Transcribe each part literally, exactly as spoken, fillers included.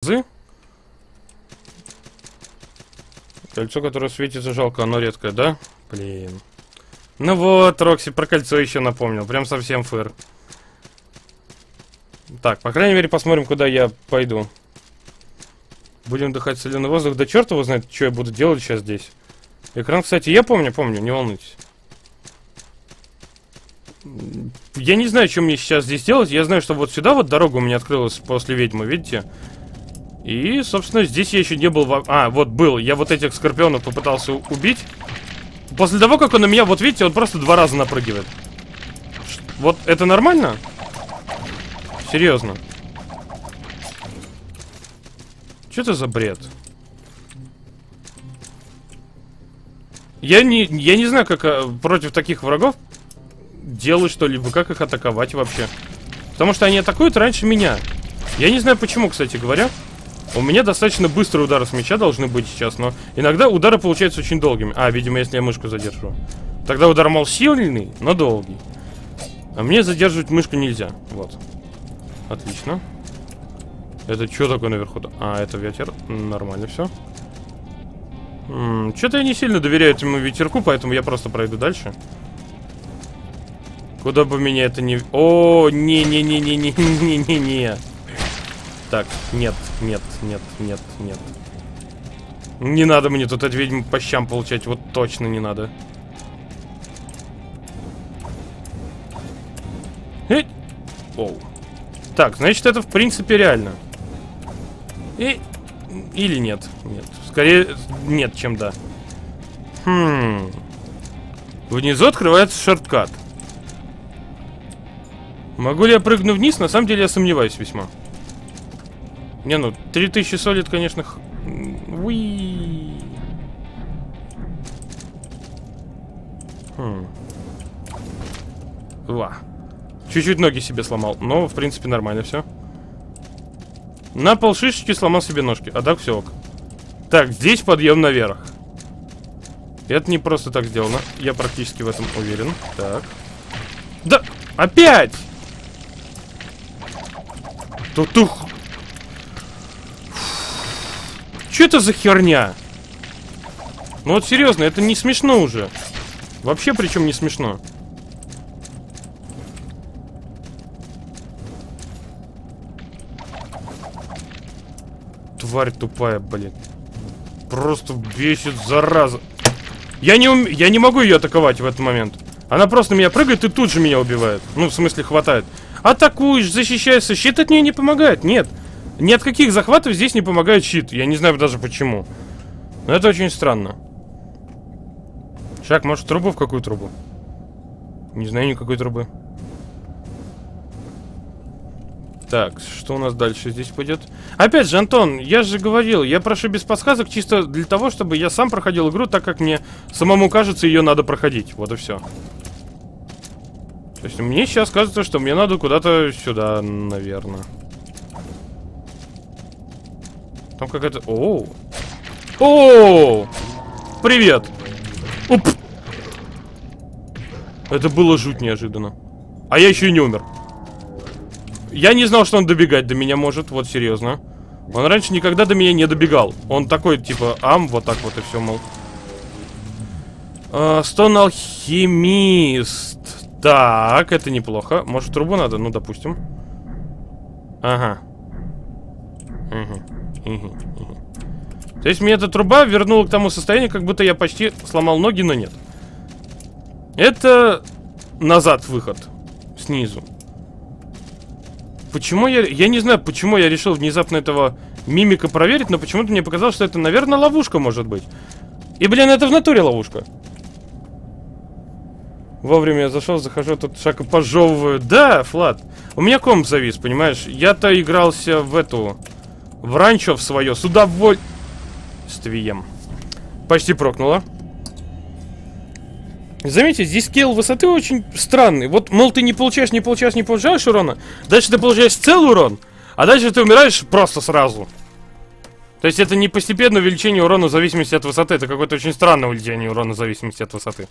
разы. Кольцо, которое светится, жалко, оно редкое, да? Блин. Ну вот, Рокси про кольцо еще напомнил. Прям совсем фыр. Так, по крайней мере, посмотрим, куда я пойду. Будем дыхать соленый воздух. Да черт его знает, что я буду делать сейчас здесь. Экран, кстати, я помню, помню, не волнуйтесь. Я не знаю, что мне сейчас здесь делать. Я знаю, что вот сюда вот дорога у меня открылась после ведьмы, видите? И, собственно, здесь я еще не был... Во... А, вот был. Я вот этих скорпионов попытался убить. После того, как он на меня... Вот видите, он просто два раза напрыгивает. Вот это нормально? Серьезно. Что это за бред? Я не, я не знаю, как а, против таких врагов делать что-либо, как их атаковать вообще. Потому что они атакуют раньше меня. Я не знаю почему, кстати говоря. У меня достаточно быстрые удары с меча должны быть сейчас, но иногда удары получаются очень долгими. А, видимо, если я мышку задержу. Тогда удар, мол, сильный, но долгий. А мне задерживать мышку нельзя. Вот. Отлично. Это что такое наверху-то? А, это ветер. Нормально все. Что-то я не сильно доверяю этому ветерку, поэтому я просто пройду дальше. Куда бы меня это не... О, не-не-не-не-не-не-не-не. Так, нет, нет, нет, нет, нет. Не надо мне тут от ведьмы по щам получать, вот точно не надо. Эй! Оу. Так, значит, это в принципе реально. И... Или нет? Нет. Скорее нет, чем да. Хм. Внизу открывается шорткат. Могу ли я прыгну вниз? На самом деле я сомневаюсь весьма. Не, ну, три тысячи солид, конечно... Х... Уи. Хм. Ва. Чуть-чуть ноги себе сломал, но, в принципе, нормально все. На пол шишечки сломал себе ножки, а так все ок. Так, здесь подъем наверх. Это не просто так сделано, я практически в этом уверен. Так. Да, опять! Тутух. Что это за херня? Ну вот серьезно, это не смешно уже. Вообще причем не смешно. Тварь тупая, блин. Просто бесит, зараза. Я не, ум... я не могу ее атаковать в этот момент. Она просто на меня прыгает и тут же меня убивает. Ну, в смысле, хватает. Атакуешь, защищаешься. Щит от нее не помогает. Нет. Ни от каких захватов здесь не помогает щит. Я не знаю даже почему. Но это очень странно. Шаг, может, трубу? В какую трубу? Не знаю никакой трубы. Так, что у нас дальше здесь пойдет? Опять же, Антон, я же говорил, я прошу без подсказок чисто для того, чтобы я сам проходил игру так, как мне самому кажется, ее надо проходить. Вот и все. То есть мне сейчас кажется, что мне надо куда-то сюда, наверное. Там какая-то... Оу. Оу! Привет! Уп! Это было жуть неожиданно. А я еще и не умер. Я не знал, что он добегать до меня может, вот серьезно. Он раньше никогда до меня не добегал. Он такой, типа, ам, вот так вот и все, мол. А, стон алхимист. Так, это неплохо. Может, трубу надо? Ну, допустим. Ага. Угу. Угу. Угу. То есть мне эта труба вернула к тому состоянию, как будто я почти сломал ноги, но нет. Это назад выход. Снизу. Почему я... Я не знаю, почему я решил внезапно этого мимика проверить, но почему-то мне показалось, что это, наверное, ловушка может быть. И, блин, это в натуре ловушка. Вовремя я зашел, захожу, тут шаг и пожевываю. Да, Флат. У меня комп завис, понимаешь? Я-то игрался в эту... В ранчо в свое. С удовольствием. Почти прокнуло. Заметьте, здесь скейл высоты очень странный. Вот, мол, ты не получаешь, не получаешь, не получаешь урона. Дальше ты получаешь целый урон. А дальше ты умираешь просто сразу. То есть это не постепенное увеличение урона в зависимости от высоты. Это какое-то очень странное увеличение урона в зависимости от высоты.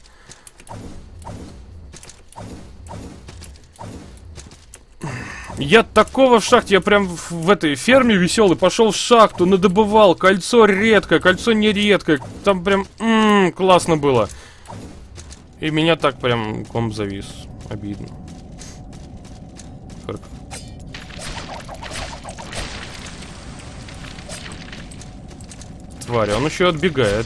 Я такого в шахте, я прям в, в этой ферме веселый пошел в шахту, надобывал. Кольцо редкое, кольцо не редкое. Там прям м-м, классно было. И меня так прям комп завис. Обидно. Фырк. Тварь, он еще отбегает.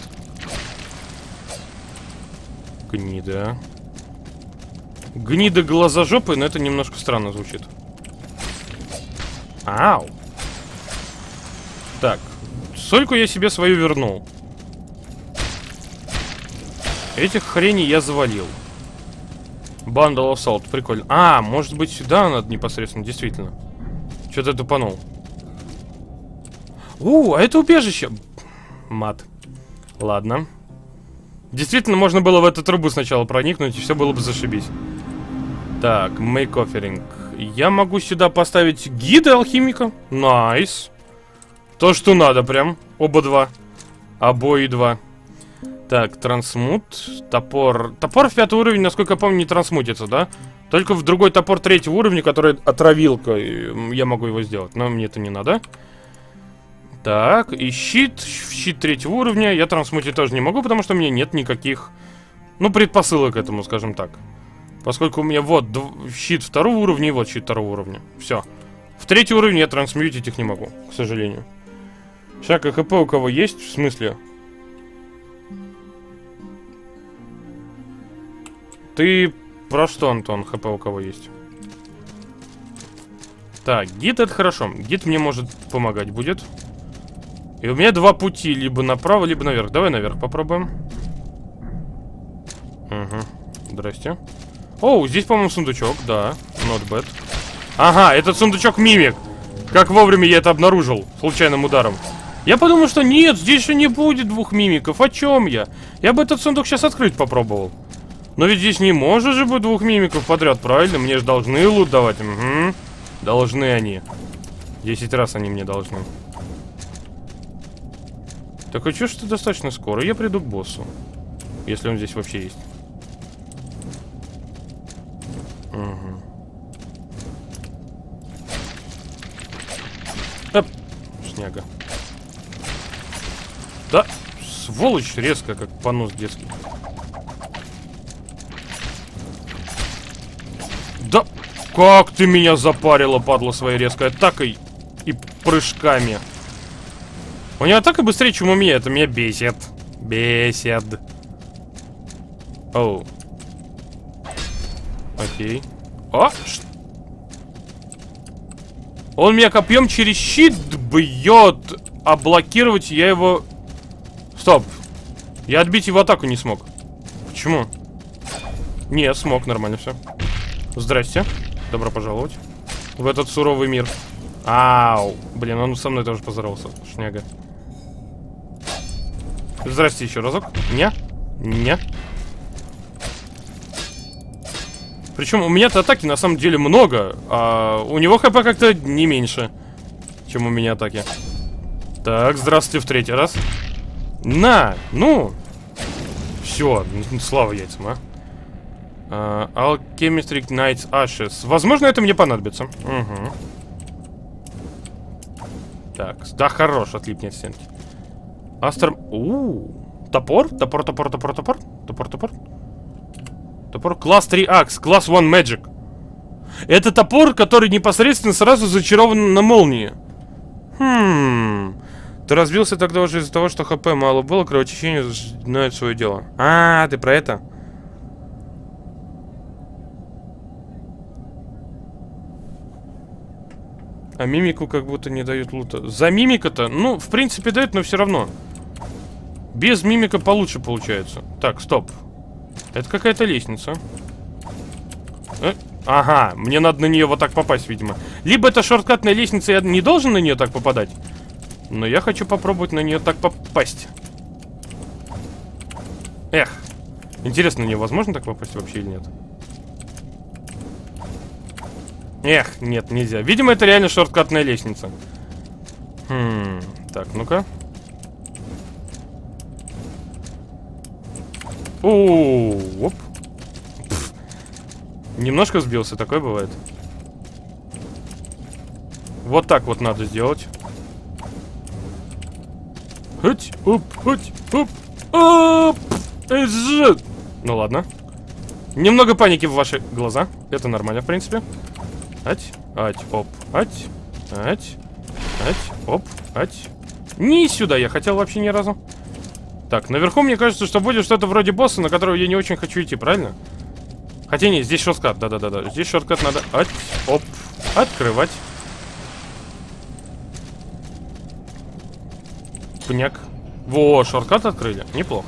Гнида. Гнида глазожопы, но это немножко странно звучит. Ау. Так, сольку я себе свою вернул. Этих хреней я завалил. Bundle of Salt, прикольно. А, может быть сюда надо непосредственно, действительно. Что-то тупанул. У, а это убежище. Мат. Ладно. Действительно, можно было в эту трубу сначала проникнуть, и все было бы зашибись. Так, make offering. Я могу сюда поставить гида алхимика. Найс. То, что надо прям. Оба два. Обои два. Так, трансмут. Топор. Топор в пятый уровень, насколько я помню, не трансмутится, да? Только в другой топор третьего уровня, который отравилка. Я могу его сделать, но мне это не надо. Так, и щит. Щит третьего уровня я трансмутить тоже не могу, потому что у меня нет никаких, ну, предпосылок к этому, скажем так. Поскольку у меня вот щит второго уровня и вот щит второго уровня. Все. В третий уровень я трансмьютить их не могу, к сожалению. Шаг и хп у кого есть? В смысле? Ты про что, Антон, хп у кого есть? Так, гид это хорошо. Гид мне может помогать будет. И у меня два пути, либо направо, либо наверх. Давай наверх попробуем. Угу. Здрасте. Оу, здесь, по-моему, сундучок, да. Not bad. Ага, этот сундучок мимик. Как вовремя я это обнаружил случайным ударом. Я подумал, что нет, здесь же не будет двух мимиков. О чем я? Я бы этот сундук сейчас открыть попробовал. Но ведь здесь не может же быть двух мимиков подряд, правильно? Мне же должны лут давать. Угу. Должны они. Десять раз они мне должны. Так а чё ж ты достаточно скоро? Я приду к боссу. Если он здесь вообще есть. Угу. Оп. Шняга. Да, сволочь резко, как понос детский. Да, как ты меня запарила, падла, своей резкой атакой и прыжками. У него атака быстрее, чем у меня, это меня бесит. Бесит. Оу. Окей. О! Ш... Он меня копьем через щит бьет, а блокировать я его... Стоп. Я отбить его атаку не смог. Почему? Не, смог, нормально все. Здрасте. Добро пожаловать в этот суровый мир. Ау. Блин, он со мной тоже поздоровался. Шняга. Здрасте еще разок. Не? Не. Причем у меня-то атаки на самом деле много, а у него хп как-то не меньше, чем у меня атаки. Так, здравствуйте в третий раз. На, ну. Все, слава яйцам, а. Uh, Alchemistry Ignites Ashes. Возможно, это мне понадобится. Угу. Так, да, хорош, отлипни от стенки. Астер... Ууу. Топор? Топор, топор, топор, топор. Топор, топор. Топор. Класс три Акс. Класс один Magic. Это топор, который непосредственно сразу зачарован на молнии. Хм... Ты разбился тогда уже из-за того, что хп мало было, кровотечение знает свое дело. А, ты про это? А мимику как будто не дают лута. За мимика-то, ну, в принципе, дают, но все равно. Без мимика получше получается. Так, стоп. Это какая-то лестница. Э? Ага, мне надо на нее вот так попасть, видимо. Либо это шорткатная лестница, я не должен на нее так попадать. Но я хочу попробовать на нее так попасть. Эх. Интересно, на нее возможно так попасть вообще или нет? Эх, нет, нельзя. Видимо, это реально шорткатная лестница. Хм, так, ну-ка. Оу, оп. Пфф. Немножко сбился, такое бывает. Вот так вот надо сделать. Хуть, уп, хуть, уп, оп, эжжет. Ну ладно. Немного паники в ваши глаза. Это нормально, в принципе. Ать, ать, оп, ать, ать, ать, оп, ать. Не сюда я хотел вообще ни разу. Так, наверху мне кажется, что будет что-то вроде босса, на которого я не очень хочу идти, правильно? Хотя нет, здесь шорткат, да-да-да-да. Здесь шорткат надо, ать, оп, открывать. Пняк. Во, шорткат открыли. Неплохо.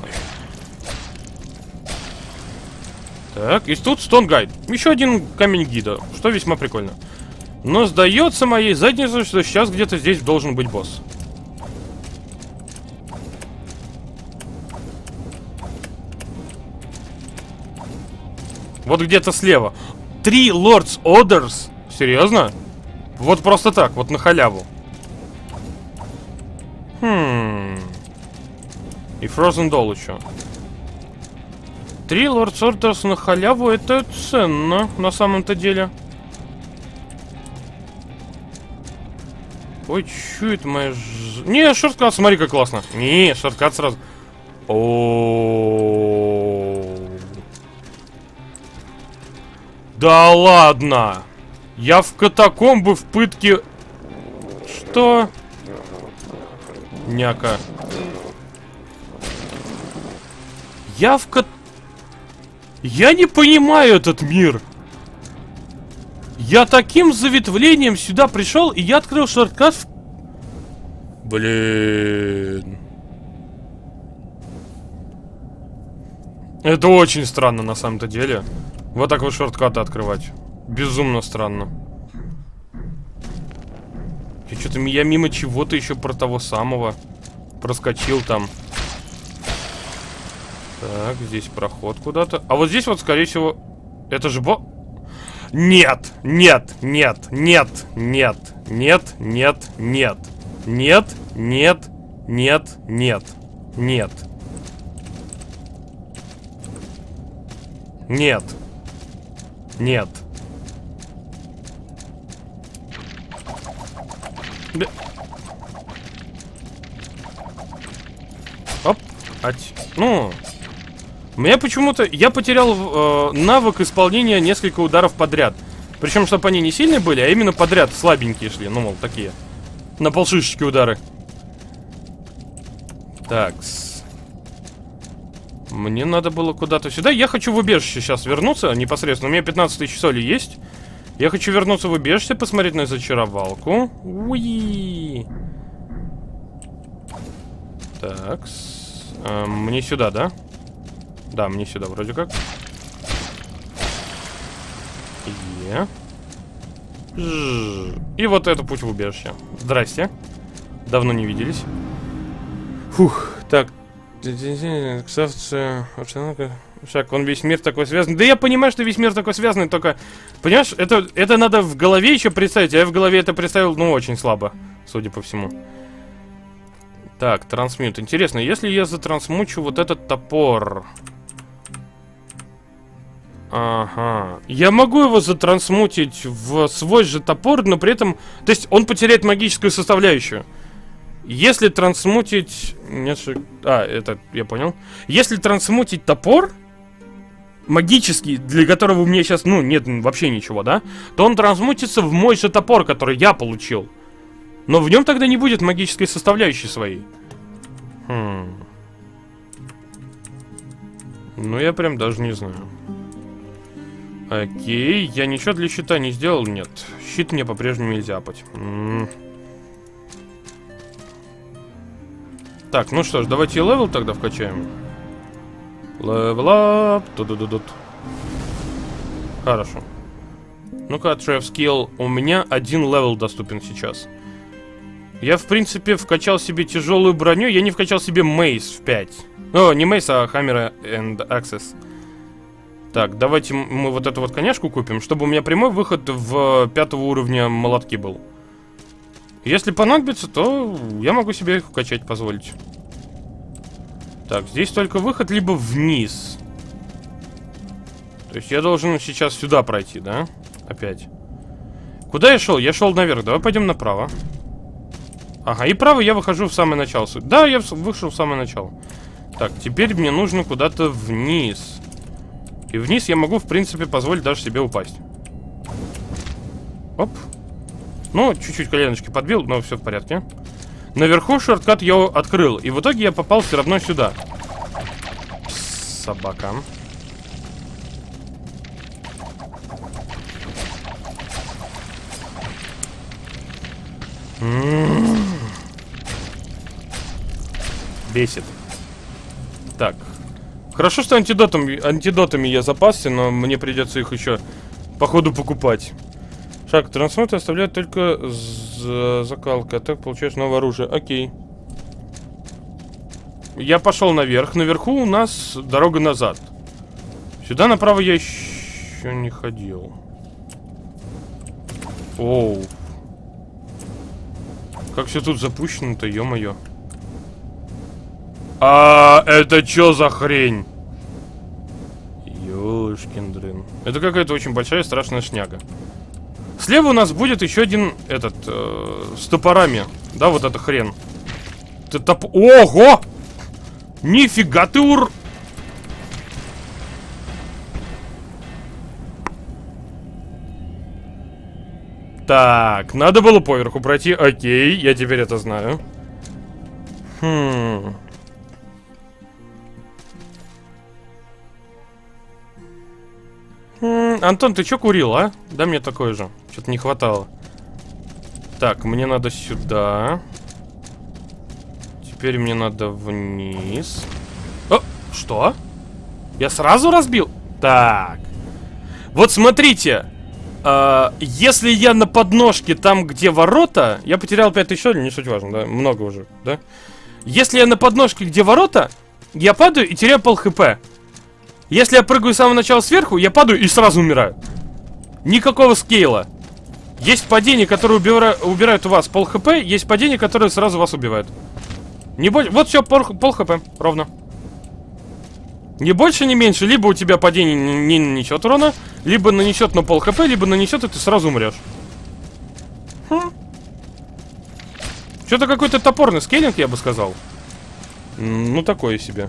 Так, и тут Stone Guide. Еще один камень гида, что весьма прикольно. Но сдается моей заднице, что сейчас где-то здесь должен быть босс. Вот где-то слева. Три Lord's Orders? Серьезно? Вот просто так, вот на халяву. Хм. И Frozen Doll еще. Три Lord's Orders на халяву, это ценно, на самом-то деле. Ой, чё это моя ж... Не, шорткат, смотри, как классно. Не, шорткат сразу. О. Да ладно. Я в катакомбы в пытке... Что? Няка. Я в кат... Я не понимаю этот мир. Я таким заветвлением сюда пришел, и я открыл шорткат в... Блин. Это очень странно на самом-то деле. Вот так вот шорткаты открывать. Безумно странно. И что-то я мимо чего-то еще про того самого проскочил там. Так, здесь проход куда-то. А вот здесь вот, скорее всего, это же бо... Нет, нет, нет, нет, нет, нет, нет, нет, нет, нет, нет, нет, нет. Нет. Нет. Б... Оп, ать. Ну... У меня почему-то... Я потерял э, навык исполнения несколько ударов подряд. Причем, чтобы они не сильные были, а именно подряд слабенькие шли. Ну, мол, такие. На полшишечки удары. Такс. Мне надо было куда-то сюда. Я хочу в убежище сейчас вернуться непосредственно. У меня пятнадцать тысяч соли есть. Я хочу вернуться в убежище, посмотреть на зачаровалку. Уи. Такс. Э, мне сюда, да? Да, мне сюда вроде как. Е. Ж. И вот это путь в убежище. Здрасте. Давно не виделись. Фух, так. Шаг, он весь мир такой связан. Да я понимаю, что весь мир такой связанный, только... Понимаешь, это, это надо в голове еще представить. А я в голове это представил, ну, очень слабо, судя по всему. Так, трансмют. Интересно, если я затрансмучу вот этот топор... Ага. Я могу его затрансмутить в свой же топор, но при этом... То есть он потеряет магическую составляющую. Если трансмутить... Нет, ш... А, это я понял. Если трансмутить топор, магический, для которого у меня сейчас, ну, нет вообще ничего, да? То он трансмутится в мой же топор, который я получил. Но в нем тогда не будет магической составляющей своей. Хм. Ну, я прям даже не знаю. Окей, я ничего для щита не сделал, нет. Щит мне по-прежнему нельзя апать. М-м. Так, ну что ж, давайте левел тогда вкачаем. Левел ап. Ту-ду-ду-ду. Хорошо. Ну-ка, Trap Skill. У меня один левел доступен сейчас. Я, в принципе, вкачал себе тяжелую броню. Я не вкачал себе мейс в пять. О, не мейс, а Hammer and Access. Так, давайте мы вот эту вот коняшку купим, чтобы у меня прямой выход в пятого уровня молотки был. Если понадобится, то я могу себе их вкачать, позволить. Так, здесь только выход либо вниз. То есть я должен сейчас сюда пройти, да? Опять. Куда я шел? Я шел наверх. Давай пойдем направо. Ага, и право я выхожу в самое начало. Да, я вышел в самое начало. Так, теперь мне нужно куда-то вниз. И вниз я могу, в принципе, позволить даже себе упасть. Оп. Ну, чуть-чуть коленочки подбил, но все в порядке. Наверху шорткат я открыл. И в итоге я попал все равно сюда. Собака. М-м-м. Бесит. Так. Хорошо, что антидотами, антидотами я запасся, но мне придется их еще по ходу покупать. Шаг. Трансформация оставляет только закалка. Так получаешь новое оружие. Окей. Я пошел наверх. Наверху у нас дорога назад. Сюда направо я еще не ходил. Оу. Как все тут запущено-то, ё-моё. А это что за хрень? Ёшкин дрын. Это какая-то очень большая страшная шняга. Слева у нас будет еще один этот э, с топорами. Да, вот эта хрен. Ты топ... Ого! Нифига ты ур... Так, надо было поверху пройти. Окей, я теперь это знаю. Хм... Антон, ты чё курил, а? Да мне такое же. Что-то не хватало. Так, мне надо сюда. Теперь мне надо вниз. О, что? Я сразу разбил? Так. Вот смотрите. Э, если я на подножке там, где ворота... Я потерял пять тысяч, не суть важно, да? Много уже, да? Если я на подножке, где ворота, я падаю и теряю пол хп. Если я прыгаю с самого начала сверху, я падаю и сразу умираю. Никакого скейла. Есть падения, которые убира... убирают у вас пол хп, есть падения, которые сразу вас убивают. Не больше... Вот все, пол, пол хп, ровно. Не больше, не меньше. Либо у тебя падение не нанесет урона, либо нанесет на пол хп, либо нанесет, и ты сразу умрешь. Хм. Что-то какой-то топорный скейлинг, я бы сказал. Ну, такое себе.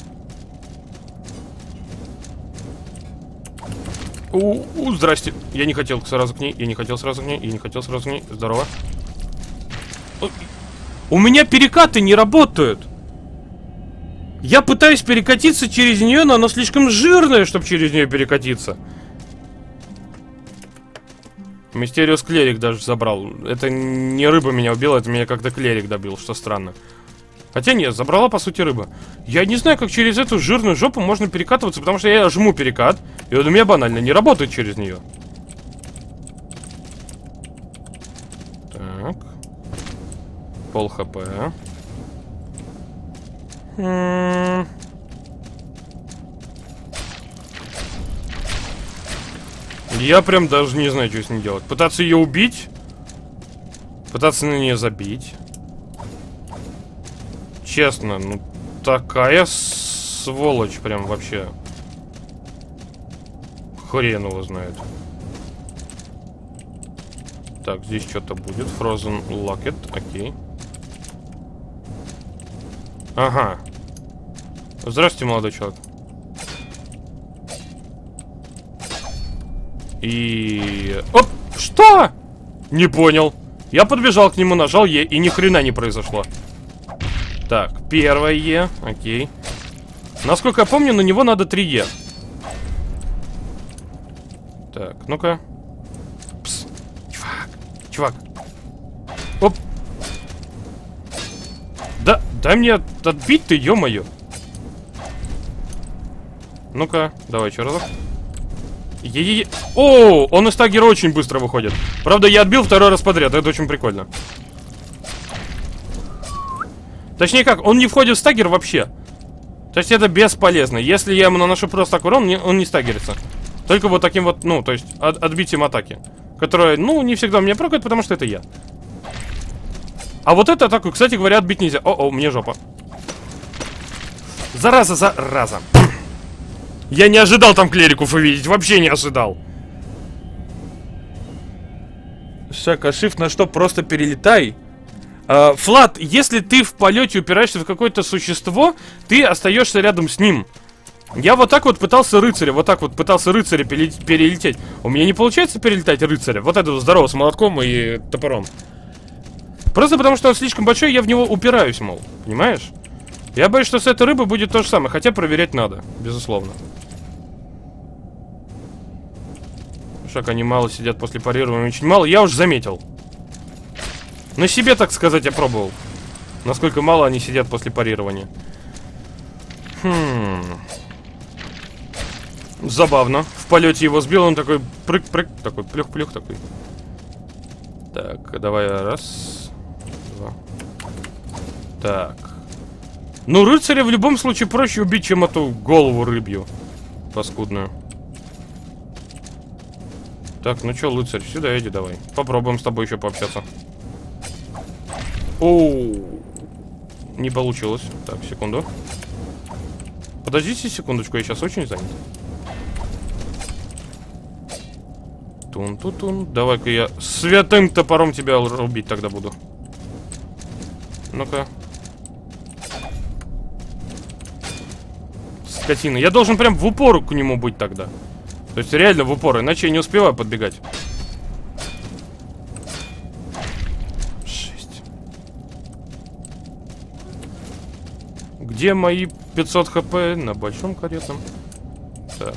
У, у, здрасте. Я не хотел сразу к ней, я не хотел сразу к ней, я не хотел сразу к ней. Здорово. У меня перекаты не работают. Я пытаюсь перекатиться через нее, но она слишком жирная, чтобы через нее перекатиться. Мистериус клерик даже забрал. Это не рыба меня убила, это меня как-то клерик добил, что странно. Хотя нет, забрала по сути рыба. Я не знаю, как через эту жирную жопу можно перекатываться, потому что я жму перекат, и он у меня банально не работает через нее. Так. Пол хп. М-м- Я прям даже не знаю, что с ней делать. Пытаться ее убить? Пытаться на нее забить? Честно, ну такая сволочь прям вообще. Хрен его знает. Так, здесь что-то будет. Frozen Locket, окей. Ага. Здравствуйте, молодой человек. И... Оп! Что? Не понял. Я подбежал к нему, нажал Е, и ни хрена не произошло. Так, первое Е, окей. Насколько я помню, на него надо три Е. Так, ну-ка. Пс. Чувак, чувак. Оп. Да, дай мне отбить ты, ё-моё. Ну-ка, давай еще разок. Е-е-е. О, он из таггера очень быстро выходит. Правда, я отбил второй раз подряд, это очень прикольно. Точнее как, он не входит в стаггер вообще. То есть это бесполезно. Если я ему наношу просто так урон, он не стаггерится. Только вот таким вот, ну, то есть от, отбитием атаки. Которая, ну, не всегда меня прокает, потому что это я. А вот эту атаку, кстати говоря, отбить нельзя. О-о, мне жопа. Зараза, зараза. Я не ожидал там клериков увидеть, вообще не ожидал. Шаг, shift на что? Просто перелетай. Uh, Флат, если ты в полете упираешься в какое-то существо, ты остаешься рядом с ним. Я вот так вот пытался рыцаря, вот так вот пытался рыцаря перелететь. У меня не получается перелетать рыцаря. Вот это здорово, с молотком и топором. Просто потому, что он слишком большой, я в него упираюсь, мол. Понимаешь? Я боюсь, что с этой рыбой будет то же самое. Хотя проверять надо, безусловно. Шаг, они мало сидят после парирования. Очень мало, я уже заметил. На себе, так сказать, я пробовал. Насколько мало они сидят после парирования. Хм. Забавно. В полете его сбил, он такой прыг-прыг, такой плюх-плюх такой. Так, давай раз, два. Так. Ну, рыцаря в любом случае проще убить, чем эту голову рыбью паскудную. Так, ну чё, рыцарь, сюда иди давай. Попробуем с тобой еще пообщаться. Оу. Не получилось. Так, секунду. Подождите секундочку, я сейчас очень занят. Тун-тун-тун. Давай-ка я святым топором тебя рубить тогда буду. Ну-ка. Скотина. Я должен прям в упор к нему быть тогда. То есть реально в упор, иначе я не успеваю подбегать. Шесть. Где мои пятьсот хп на большом каретном? Так.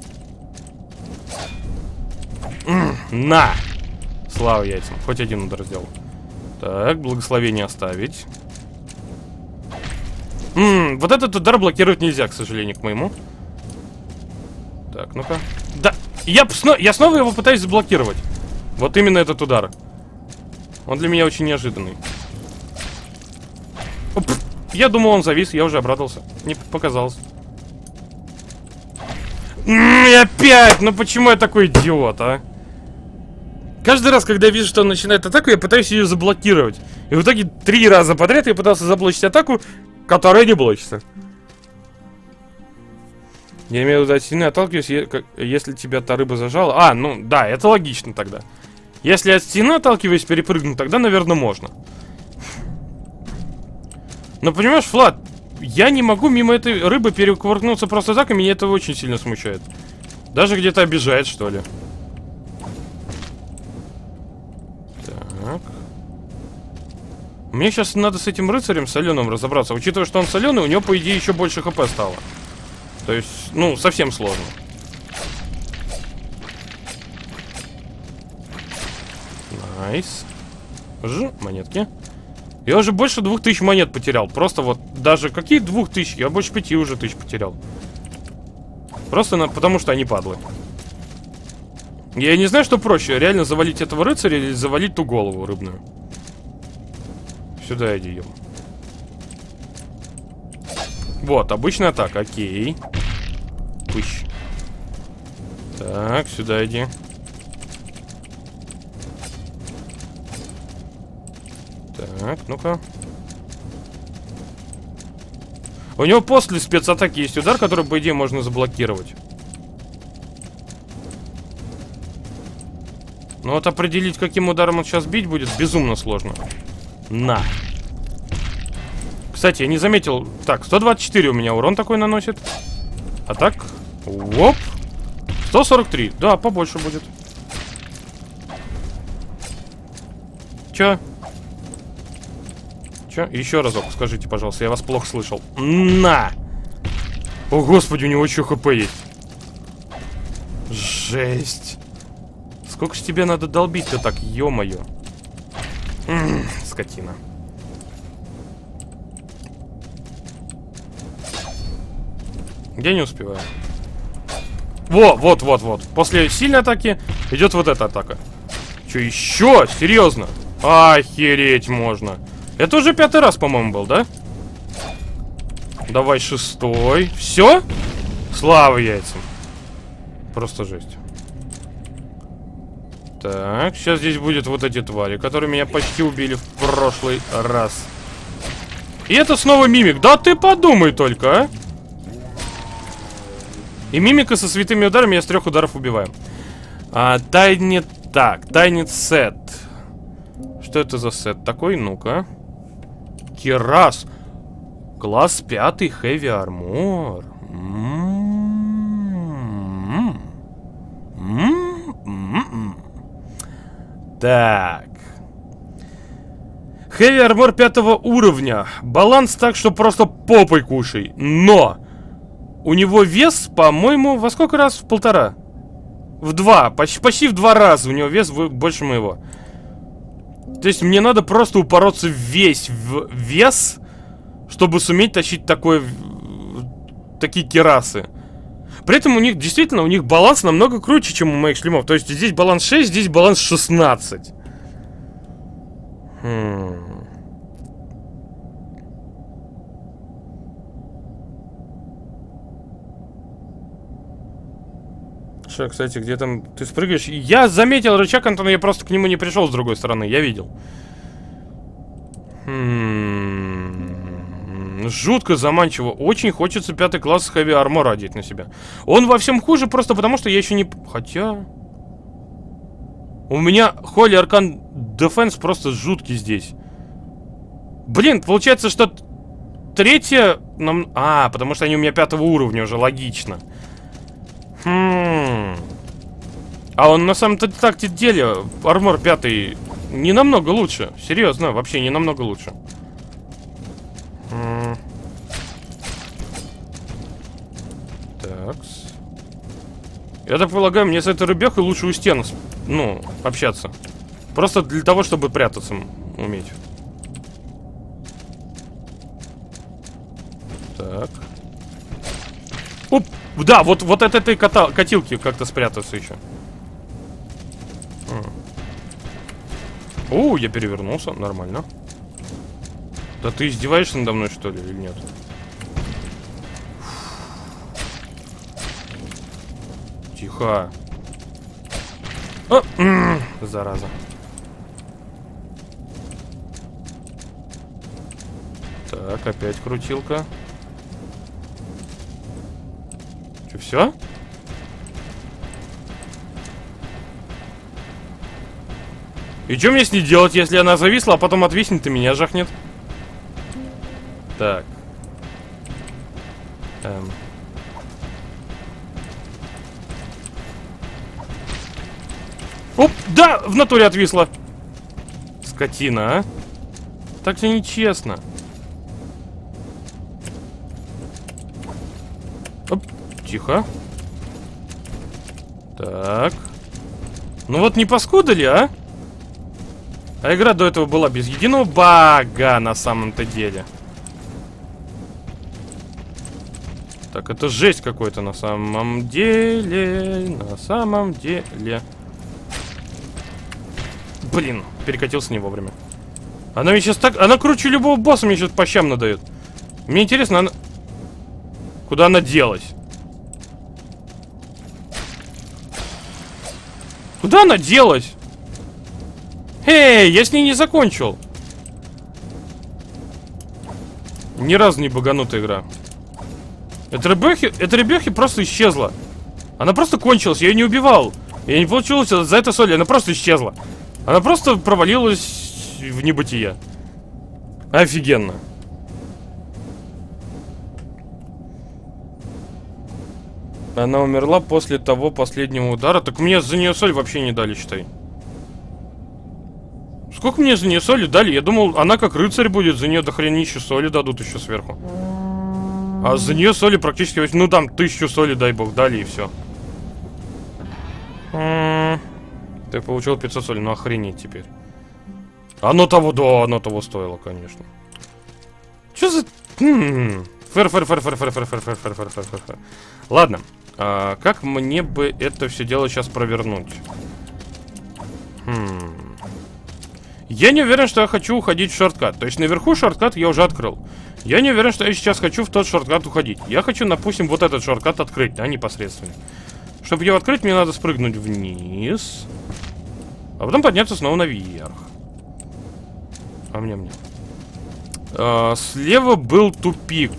М-м, на! Слава яйцам. Хоть один удар сделал. Так, благословение оставить. М-м, вот этот удар блокировать нельзя, к сожалению, к моему. Так, ну-ка. Да, я, сно я снова его пытаюсь заблокировать. Вот именно этот удар. Он для меня очень неожиданный. Оп. Я думал, он завис, я уже обрадовался. Не показалось. И опять! Ну почему я такой идиот, а? Каждый раз, когда я вижу, что он начинает атаку, я пытаюсь ее заблокировать. И в итоге три раза подряд я пытался заблочить атаку, которая не блочится. Я имею в виду, от стены отталкиваюсь, если тебя та рыба зажала. А, ну да, это логично тогда. Если от стены отталкиваюсь, перепрыгну, тогда, наверное, можно. Но понимаешь, Флат, я не могу мимо этой рыбы перекувыркнуться просто так, и меня это очень сильно смущает. Даже где-то обижает, что ли. Так. Мне сейчас надо с этим рыцарем соленым разобраться. Учитывая, что он соленый, у него, по идее, еще больше хп стало. То есть, ну, совсем сложно. Найс. Ж, монетки. Я уже больше двух тысяч монет потерял. Просто вот, даже какие двух тысяч? Я больше пяти уже тысяч потерял. Просто на, потому что они падлы. Я не знаю, что проще. Реально завалить этого рыцаря или завалить ту голову рыбную. Сюда иди, ем. Вот, обычная атака, окей. Пыщ. Так, сюда иди. Так, ну-ка. У него после спецатаки есть удар, который, по идее, можно заблокировать. Но вот определить, каким ударом он сейчас бить будет, безумно сложно. На. Кстати, я не заметил. Так, сто двадцать четыре у меня урон такой наносит. А так, оп, сто сорок три. Да, побольше будет. Чё? Чё? Еще разок скажите, пожалуйста, я вас плохо слышал. На! О, господи, у него еще хп есть. Жесть. Сколько ж тебе надо долбить-то так, ё-моё. М-м, скотина. Я не успеваю. Во, вот, вот, вот. После сильной атаки идет вот эта атака. Че, еще? Серьезно? Охереть можно. Это уже пятый раз, по-моему, был, да? Давай шестой. Все? Слава яйцам. Просто жесть. Так, сейчас здесь будет вот эти твари, которые меня почти убили в прошлый раз. И это снова мимик. Да ты подумай только, а. И мимика со святыми ударами я с трех ударов убиваю. А, тайнит, так, тайнит сет. Что это за сет такой? Ну-ка. Кирас. Класс пятый, Heavy Armor. М-м-м. М-м-м. Так. Heavy Armor пятого уровня. Баланс так, что просто попой кушай. Но у него вес, по-моему, во сколько раз? В полтора. В два. Почти, почти в два раза у него вес больше моего. То есть мне надо просто упороться весь в вес, чтобы суметь тащить такой, такие кирасы. При этом у них, действительно, у них баланс намного круче, чем у моих шлемов. То есть здесь баланс шесть, здесь баланс шестнадцать. Хм. Что, кстати, где там ты спрыгаешь? Я заметил рычаг, Антон, я просто к нему не пришел с другой стороны, я видел. Хм. Жутко заманчиво. Очень хочется пятый класс Heavy Armor одеть на себя. Он во всем хуже просто потому, что я еще не... Хотя... У меня Holy Arcane Defense просто жуткий здесь. Блин, получается, что третья... Нам... А, потому что они у меня пятого уровня уже, логично. Хм. А он на самом-то так деле, армор пятый, не намного лучше. Серьезно, вообще не намного лучше. Хм. Такс. Я так полагаю, мне с этой рыбехой лучше у стен, ну, общаться. Просто для того, чтобы прятаться уметь. Так. Оп! Да, вот, вот от этой кота, катилки как-то спрятаться еще. О, я перевернулся, нормально. Да ты издеваешься надо мной, что ли, или нет? Тихо. О, м-м, зараза. Так, опять крутилка. Что, все? И что мне с ней делать, если она зависла, а потом отвиснет и меня жахнет? Так. Эм. Оп, да, в натуре отвисла. Скотина, а? Так все нечестно. Оп, тихо. Так. Ну вот не паскуда ли, а? А игра до этого была без единого бага на самом-то деле. Так, это жесть какой-то на самом деле. На самом деле. Блин, перекатился не вовремя. Она мне сейчас так... Она круче любого босса мне сейчас по щам надает. Мне интересно, она... Куда она делась? Куда она делась? Эй, я с ней не закончил. Ни разу не баганутая игра. Эта ребехи, эта ребехи просто исчезла. Она просто кончилась, я ее не убивал. Я не получил за это соли, она просто исчезла. Она просто провалилась в небытие. Офигенно. Она умерла после того последнего удара. Так мне за нее соль вообще не дали, считай. Сколько мне за нее соли дали? Я думал, она как рыцарь будет, за нее дохренища соли дадут еще сверху. А за нее соли практически... Ну там тысячу соли, дай бог, дали и все. Ты получил пятьсот соли, ну охренеть теперь. Оно того, да, оно того стоило, конечно. Че за... Фэр, фэр, фэр, фэр, фэр, фэр, фэр, фэр, фэр, фэр, фэр, фэр. Ладно. А, как мне бы это все дело сейчас провернуть? Хм... Я не уверен, что я хочу уходить в шорткат. То есть наверху шорткат я уже открыл. Я не уверен, что я сейчас хочу в тот шорткат уходить. Я хочу, допустим, вот этот шорткат открыть, да, непосредственно. Чтобы его открыть, мне надо спрыгнуть вниз. А потом подняться снова наверх. А мне, мне. А, слева был тупик.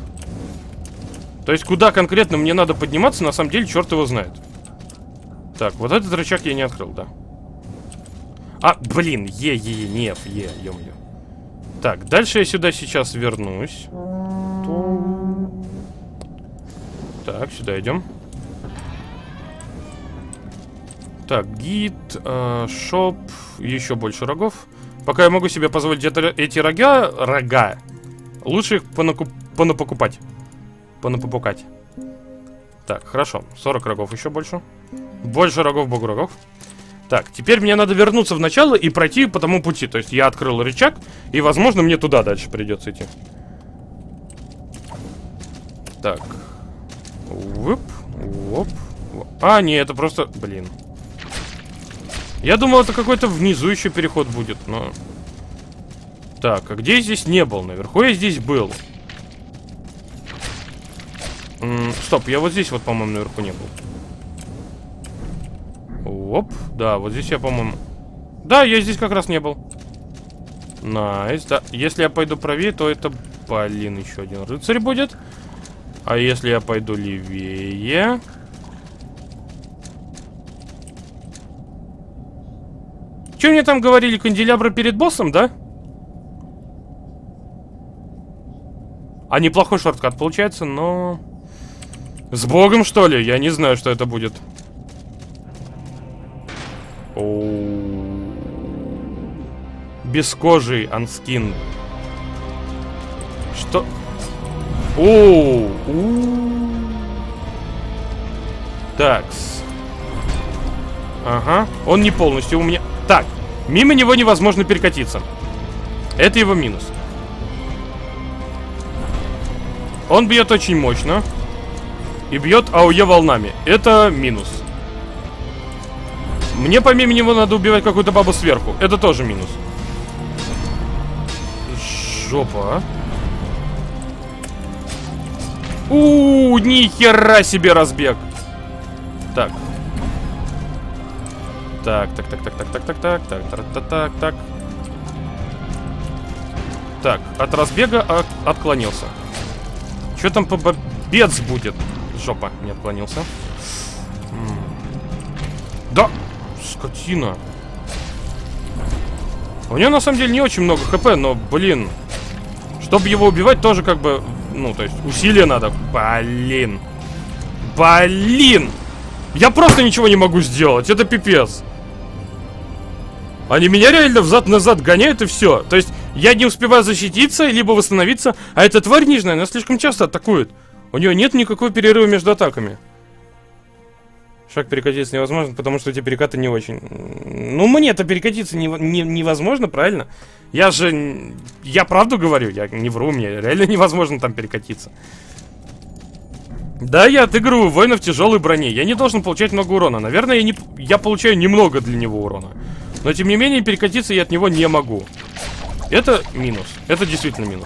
То есть куда конкретно мне надо подниматься, на самом деле, черт его знает. Так, вот этот рычаг я не открыл, да. А, блин, е, е, е, не, е, ё-моё. Так, дальше я сюда сейчас вернусь. Так, сюда идем. Так, гид, э, шоп, еще больше рогов. Пока я могу себе позволить это, эти рога, рога, лучше их понакуп, понапокупать. Понапопукать. Так, хорошо, сорок рогов еще больше. Больше рогов, богу рогов. Так, теперь мне надо вернуться в начало и пройти по тому пути. То есть я открыл рычаг, и, возможно, мне туда дальше придется идти. Так. Уп, оп. А, не, это просто... Блин. Я думал, это какой-то внизу еще переход будет, но... Так, а где я здесь не был? Наверху я здесь был. М-м, стоп, я вот здесь вот, по-моему, наверху не был. Оп, да, вот здесь я, по-моему... Да, я здесь как раз не был. Найс, да. Если я пойду правее, то это, блин, еще один рыцарь будет. А если я пойду левее... Че мне там говорили, канделябры перед боссом, да? А неплохой шорткат получается, но... С богом, что ли? Я не знаю, что это будет. Оу. Бескожий анскин. Что? Оу. Такс. Ага. Он не полностью у меня... Так. Мимо него невозможно перекатиться. Это его минус. Он бьет очень мощно. И бьет АОЕ волнами. Это минус. Мне помимо него надо убивать какую-то бабу сверху. Это тоже минус. Жопа, а. У-у-у, нихера себе разбег. Так. Так, так, так, так, так, так, так, так, так, так, так, так, так. Так, от разбега от, отклонился. Что там по бобец будет? Жопа, не отклонился. Да, скотина. У него на самом деле не очень много хп, но, блин, чтобы его убивать, тоже как бы, ну, то есть усилия надо. Блин. Блин. Я просто ничего не могу сделать, это пипец. Они меня реально взад-назад гоняют и все. То есть я не успеваю защититься, либо восстановиться, а эта тварь нижняя, она слишком часто атакует. У нее нет никакого перерыва между атаками. Шаг перекатиться невозможно, потому что эти перекаты не очень... Ну, мне-то перекатиться не, не, невозможно, правильно? Я же... Я правду говорю, я не вру, мне реально невозможно там перекатиться. Да, я отыгрываю воинов тяжелой брони. Я не должен получать много урона. Наверное, я, не... я получаю немного для него урона. Но, тем не менее, перекатиться я от него не могу. Это минус. Это действительно минус.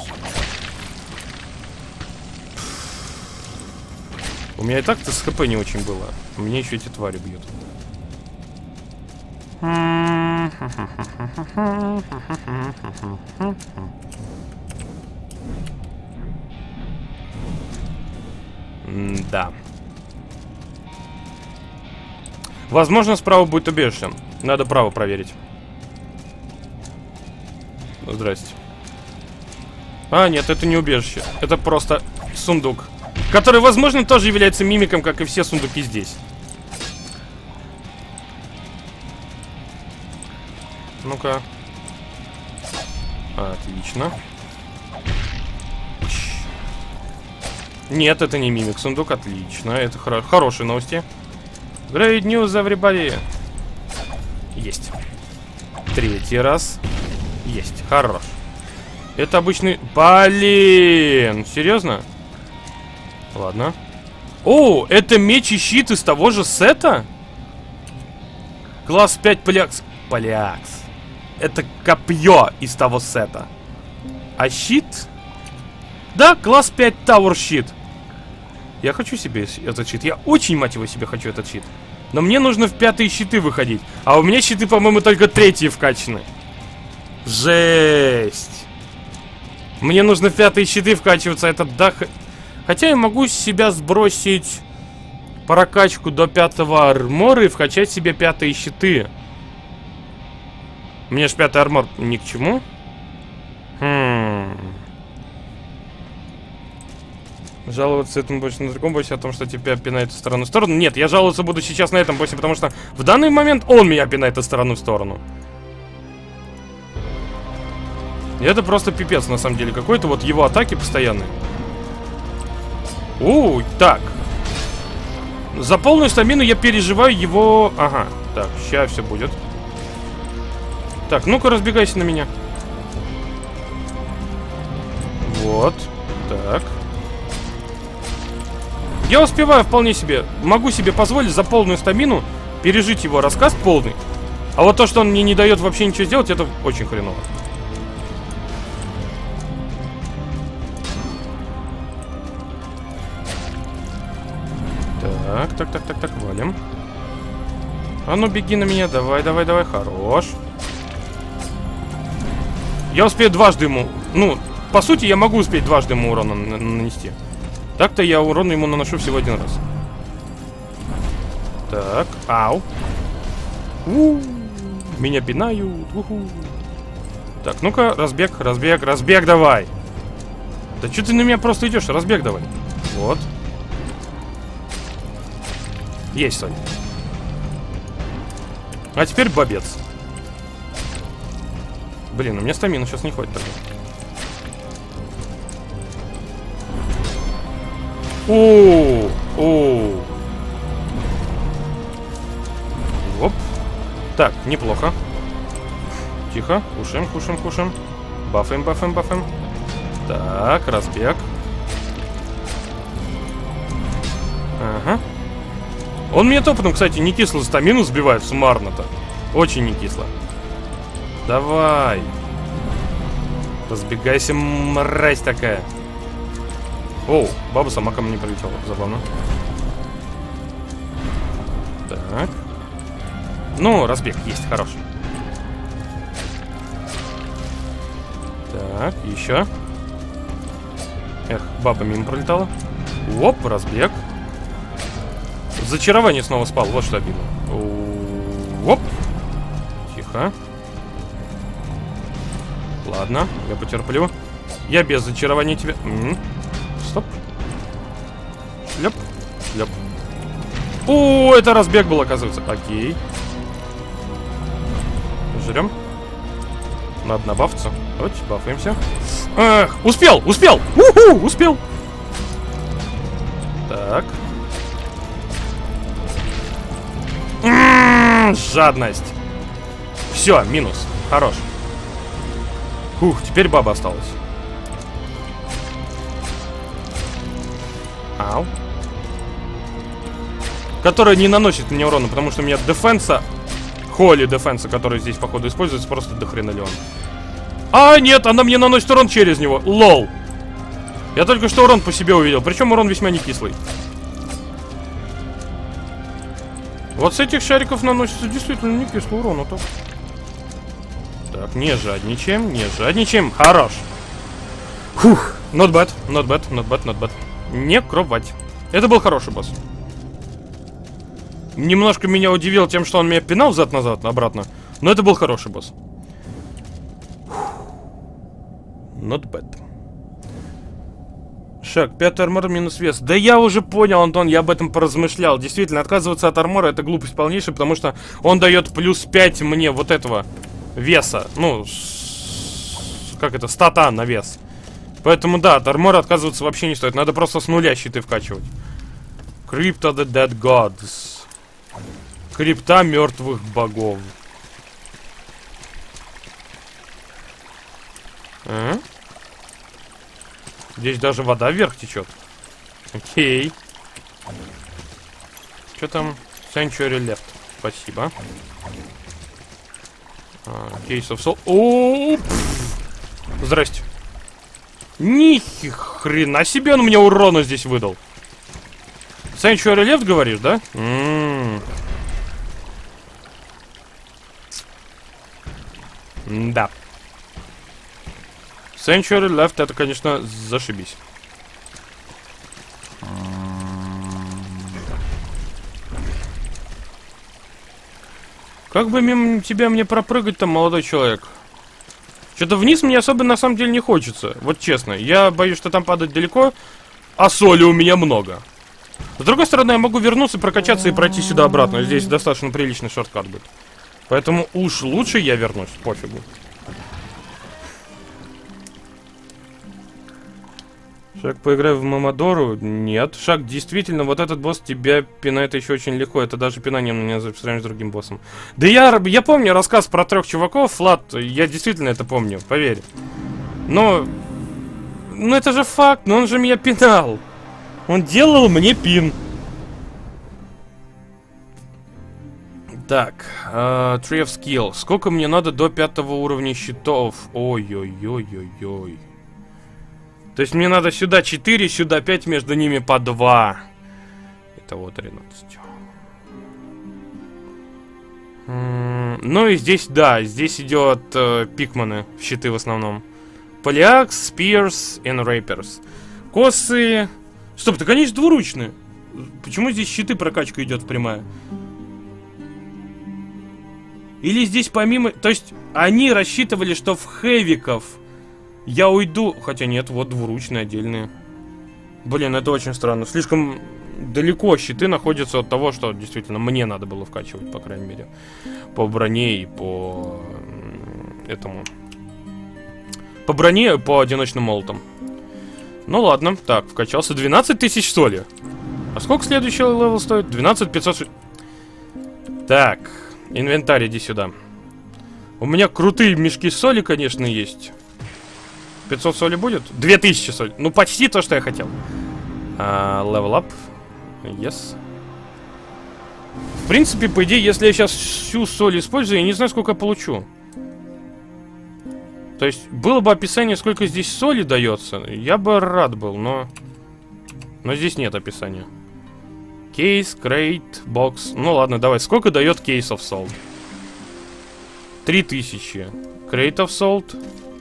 У меня и так-то с хп не очень было. Мне еще эти твари бьют. Да. Возможно, справа будет убежище. Надо право проверить. Здрасте. А, нет, это не убежище. Это просто сундук. Который, возможно, тоже является мимиком, как и все сундуки здесь. Ну-ка. Отлично. Нет, это не мимик сундук, отлично. Это хоро хорошие новости. Great news, everybody. Есть. Третий раз. Есть, хорош. Это обычный... Блин, серьезно? Ладно. О, это меч и щит из того же сета? Класс пять полякс. Полякс. Это копье из того сета. А щит? Да, класс пять Tower щит. Я хочу себе этот щит. Я очень, мать его, себе хочу этот щит. Но мне нужно в пятые щиты выходить. А у меня щиты, по-моему, только третьи вкачаны. Жесть. Мне нужно в пятые щиты вкачиваться. Это да... Хотя я могу с себя сбросить прокачку до пятого армора и вкачать себе пятые щиты. Мне ж пятый армор ни к чему. Хм. Жаловаться этому больше на другом боссе о том, что тебя пинает из стороны в сторону. Нет, я жаловаться буду сейчас на этом боссе, потому что в данный момент он меня пинает из стороны в сторону. И это просто пипец, на самом деле. Какой-то вот его атаки постоянные. Уй, так. За полную стамину я переживаю его... Ага, так, сейчас все будет. Так, ну-ка разбегайся на меня. Вот, так. Я успеваю вполне себе, могу себе позволить за полную стамину пережить его рассказ полный. А вот то, что он мне не дает вообще ничего сделать, это очень хреново. Так, так, так, так, так, валим. А ну беги на меня, давай, давай, давай, хорош. Я успею дважды ему, ну, по сути, я могу успеть дважды ему урона нанести. Так-то я урон ему наношу всего один раз. Так, ау. У-у-у. Меня пинают. У-ху. Так, ну-ка, разбег, разбег, разбег давай. Да что ты на меня просто идешь? Разбег давай. Вот. Есть, Соня. А теперь бобец. Блин, у меня стамина сейчас не хватит тогда. О, о. Оп. Так, неплохо. Тихо, кушаем, кушаем, кушаем. Бафаем, бафаем, бафаем. Так, разбег. Ага. Он мне топотом, кстати, не кисло стамину сбивает суммарно-то. Очень не кисло. Давай. Разбегайся, мразь такая. Оу, баба сама ко мне не прилетела. Забавно. Так. Ну, разбег есть, хороший. Так, еще. Эх, баба мимо пролетала. Оп, разбег. Зачарование снова спал, вот что обидно. Оп. Тихо. Ладно, я потерплю. Я без зачарования тебя... М-м. Стоп. Шлеп. Шлеп. О, это разбег был, оказывается. Окей. Жрем. Надо набафаться. Давайте бафаемся. Эх, успел, успел. У-ху, успел. Так. М-м-м, жадность. Все, минус. Хорош. Фух, теперь баба осталась. Ау. Которая не наносит мне урона, потому что у меня дефенса, холи дефенса, который здесь, походу, используется, просто дохрена ли он. А, нет, она мне наносит урон через него. Лол. Я только что урон по себе увидел, причем урон весьма не кислый. Вот с этих шариков наносится действительно не кислый урон, а то... Так, не жадничаем, не жадничаем. Хорош. Фух, not bad, not bad, not bad, not bad. Не кровать. Это был хороший босс. Немножко меня удивил тем, что он меня пинал взад-назад, обратно. Но это был хороший босс. Not bad. Шаг, пятый армор минус вес. Да я уже понял, Антон, я об этом поразмышлял. Действительно, отказываться от армора — это глупость полнейшая, потому что он дает плюс пять мне вот этого веса. Ну, с, как это, стата на вес. Поэтому да, от армора отказываться вообще не стоит. Надо просто с нуля щиты вкачивать. Crypto the Dead Gods. Крипта мертвых богов. А? Здесь даже вода вверх течет. Окей. Что там? Sanctuary left. Спасибо. А, Case of Soul. О, здрасте. Ни хрена себе он мне урона здесь выдал. Sanctuary left, говоришь, да? М-м-м. Да. Sanctuary left — это, конечно, зашибись. Как бы мимо тебя мне пропрыгать там, молодой человек? Что-то вниз мне особо на самом деле не хочется. Вот честно. Я боюсь, что там падать далеко, а соли у меня много. С другой стороны, я могу вернуться, прокачаться и пройти сюда обратно. Здесь достаточно приличный шорткат будет. Поэтому уж лучше я вернусь, пофигу. Шаг, поиграй в Мамадору? Нет. Шаг, действительно, вот этот босс тебя пинает еще очень легко. Это даже пинанием не сравнить с другим боссом. Да я, я помню рассказ про трех чуваков, Флат, я действительно это помню, поверь. Но... Ну это же факт, но он же меня пинал. Он делал мне пин. Так, uh, Tree of Skill. Сколько мне надо до пятого уровня щитов? Ой-ой-ой-ой-ой. То есть мне надо сюда четыре, сюда пять, между ними по два. Итого тринадцать. Mm, ну и здесь, да, здесь идет uh, пикманы, щиты в основном. Полиакс, Спирс и Рейперс. Косы. Стоп, так они же двуручные. Почему здесь щиты прокачка идет прямая? Или здесь помимо... То есть они рассчитывали, что в хэвиков я уйду... Хотя нет, вот двуручные отдельные. Блин, это очень странно. Слишком далеко щиты находятся от того, что действительно мне надо было вкачивать, по крайней мере. По броне и по... этому... По броне, по одиночным молотам. Ну ладно, так, вкачался двенадцать тысяч соли. А сколько следующий левел стоит? двенадцать пятьсот. Так, инвентарь, иди сюда. У меня крутые мешки соли, конечно, есть. пятьсот соли будет? две тысячи соли. Ну, почти то, что я хотел. Level up. Yes. В принципе, по идее, если я сейчас всю соль использую, я не знаю, сколько я получу. То есть, было бы описание, сколько здесь соли дается, я бы рад был, но... Но здесь нет описания. Кейс, крейт, бокс. Ну ладно, давай. Сколько дает кейс of salt? три тысячи. Крейт of salt?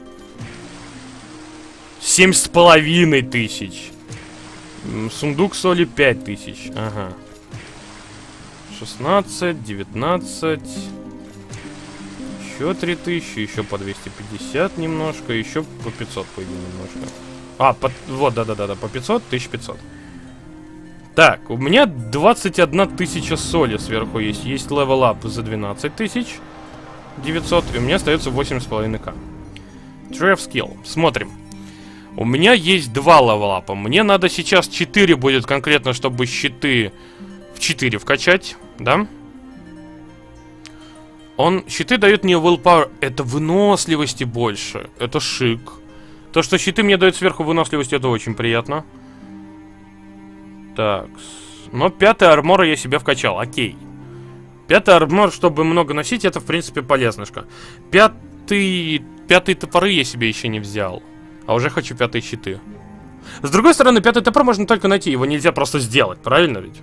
семь с половиной тысяч. Сундук соли пять тысяч. Ага. шестнадцать, девятнадцать... Еще три тысячи, еще по двести пятьдесят немножко, еще по пятьсот, по идее, немножко. А, по, вот, да-да-да, по пятьсот, тысяча пятьсот. Так, у меня двадцать одна тысяча соли сверху есть. Есть level up за двенадцать тысяч девятьсот, и у меня остается восемь с половиной тысяч. Tree of Skill. Смотрим. У меня есть два level up. Мне надо сейчас четыре будет конкретно, чтобы щиты в четыре вкачать, да? Он, щиты дают мне willpower. Это выносливости больше. Это шик. То, что щиты мне дают сверху выносливость, это очень приятно. Так. Но пятый армор я себе вкачал. Окей. Пятый армор, чтобы много носить, это, в принципе, полезнышко. Пятый... Пятые топоры я себе еще не взял. А уже хочу пятые щиты. С другой стороны, пятый топор можно только найти. Его нельзя просто сделать. Правильно ведь?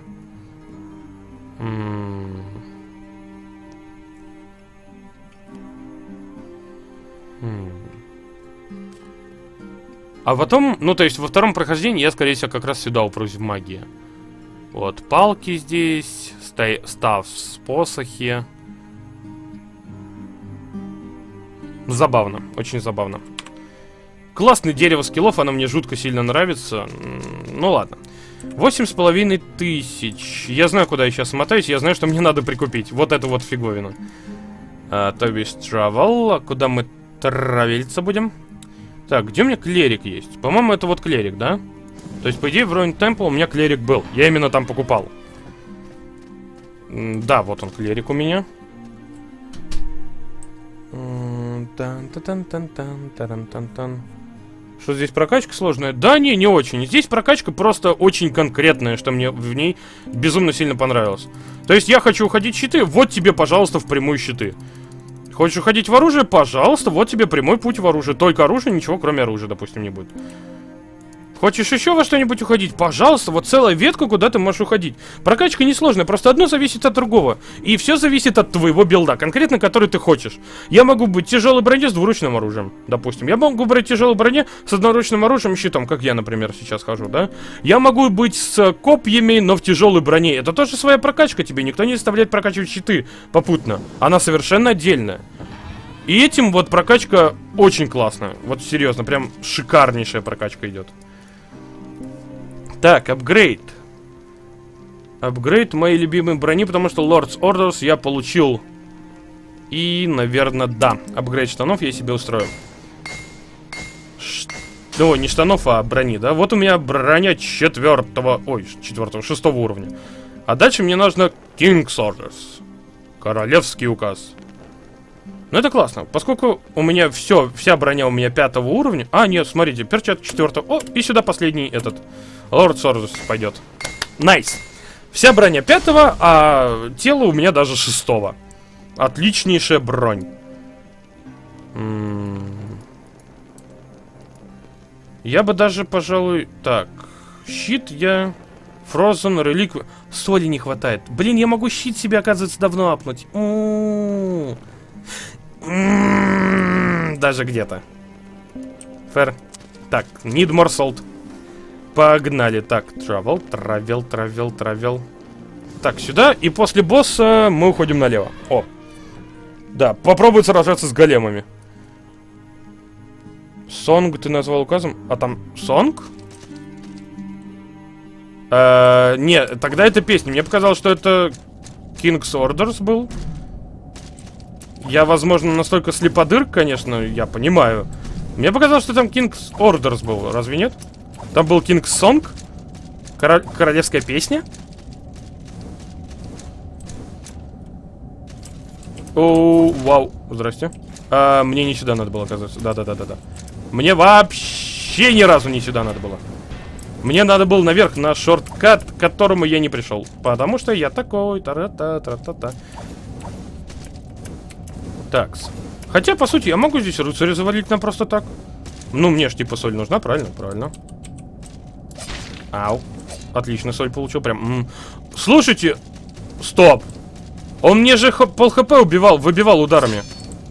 М-м- А потом, ну то есть во втором прохождении я, скорее всего, как раз сюда упрусь в магии. Вот, палки здесь, ста став с посохи. Забавно, очень забавно. Классное дерево скиллов, оно мне жутко сильно нравится. Ну ладно. Восемь с половиной тысяч. Я знаю, куда я сейчас смотаюсь, я знаю, что мне надо прикупить. Вот эту вот фиговину. А, то есть travel, а куда мы травиться будем? Так, где у меня клерик есть? По-моему, это вот клерик, да? То есть, по идее, в Ruined Temple у меня клерик был. Я именно там покупал. М да, вот он, клерик у меня. Что здесь прокачка сложная? Да, не, не очень. Здесь прокачка просто очень конкретная, что мне в ней безумно сильно понравилось. То есть, я хочу уходить в щиты, вот тебе, пожалуйста, в прямую щиты. Хочешь уходить в оружие? Пожалуйста, вот тебе прямой путь в оружие. Только оружие, ничего кроме оружия, допустим, не будет. Хочешь еще во что-нибудь уходить? Пожалуйста, вот целая ветка, куда ты можешь уходить. Прокачка несложная, просто одно зависит от другого. И все зависит от твоего билда, конкретно который ты хочешь. Я могу быть тяжелой броне с двуручным оружием, допустим. Я могу брать тяжелой броне с одноручным оружием и щитом, как я, например, сейчас хожу, да? Я могу быть с копьями, но в тяжелой броне. Это тоже своя прокачка, тебе никто не заставляет прокачивать щиты попутно. Она совершенно отдельная. И этим вот прокачка очень классная. Вот серьезно, прям шикарнейшая прокачка идет. Так, апгрейд. Апгрейд моей любимой брони, потому что Lord's Orders я получил. И, наверное, да. Апгрейд штанов я себе устрою. Ш... Ну, не штанов, а брони, да? Вот у меня броня четвертого... Ой, четвертого, шестого уровня. А дальше мне нужно King's Orders. Королевский указ. Ну, это классно. Поскольку у меня все, вся броня у меня пятого уровня... А, нет, смотрите, перчатка четвертого. О, и сюда последний этот... Lord's Orders пойдет. Найс. Вся броня пятого, а тело у меня даже шестого. Отличнейшая бронь. М-м- я бы даже, пожалуй... Так, щит я... Frozen Relic... Соли не хватает. Блин, я могу щит себе, оказывается, давно апнуть. М-м-м- м-м-м- даже где-то. Фэр. Так, need more salt. Погнали. Так, travel, travel, travel, travel. Так, сюда. И после босса мы уходим налево. О. Да, попробуй сражаться с големами. Сонг ты назвал указом? А там сонг? Э, не, тогда это песня. Мне показалось, что это King's Orders был. Я, возможно, настолько слеподыр, конечно, я понимаю. Мне показалось, что там King's Orders был. Разве нет? Там был King's Song. Король... Королевская песня. О, вау. Здрасте. А, мне не сюда надо было, оказывается. Да-да-да-да-да. Мне вообще ни разу не сюда надо было. Мне надо было наверх на шорткат, к которому я не пришел. Потому что я такой. Та-та-та-та-та. Такс. Хотя, по сути, я могу здесь рыцаря завалить нам просто так. Ну, мне ж типа соль нужна, правильно? Правильно. Ау. Отлично, соль получил. Прям. М-м. Слушайте. Стоп. Он мне же пол хп убивал, выбивал ударами.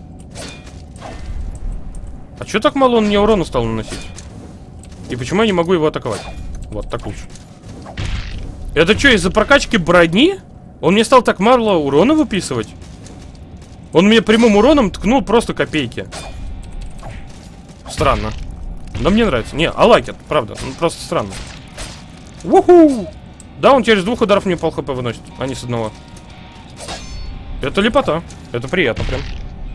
А чё так мало он мне урона стал наносить? И почему я не могу его атаковать? Вот, так лучше. Это что, из-за прокачки брони? Он мне стал так мало урона выписывать? Он мне прямым уроном ткнул просто копейки. Странно. Но мне нравится. Не, I like it, правда. Ну, просто странно. Уху! Да, он через двух ударов мне пол хп выносит, а не с одного. Это лепота. Это приятно прям.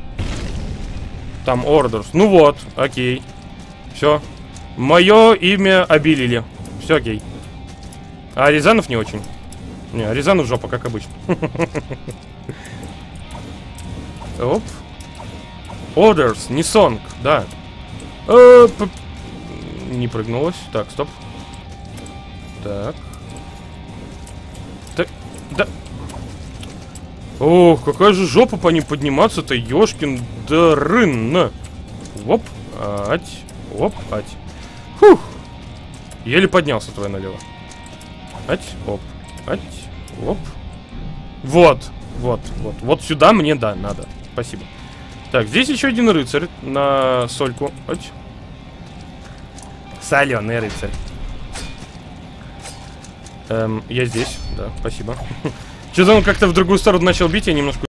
Там Orders. Ну вот, окей. Все. Мое имя обелили. Все окей. А Рязанов не очень. Не, Рязанов жопа, как обычно. Оп. Orders, не сонг, да. Э, не прыгнулось. Так, стоп. Так. Так, да. Ох, какая же жопа по ним подниматься-то, ёшкин дрын. Оп, ать, оп, ать. Фух. Еле поднялся твой налево. Ать, оп, ать, оп. Вот, вот, вот. Вот сюда мне, да, надо. Спасибо. Так, здесь еще один рыцарь на сольку. Ать. Соленый рыцарь. Эм, я здесь, да, спасибо. Что-то он как-то в другую сторону начал бить, я немножко